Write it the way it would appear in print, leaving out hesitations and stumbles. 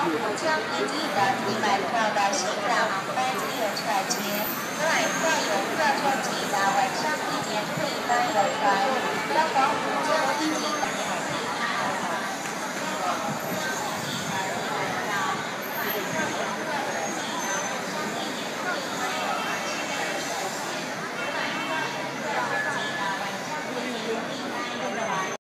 浦江一地的已买票的新港航班机有出来接，另外要有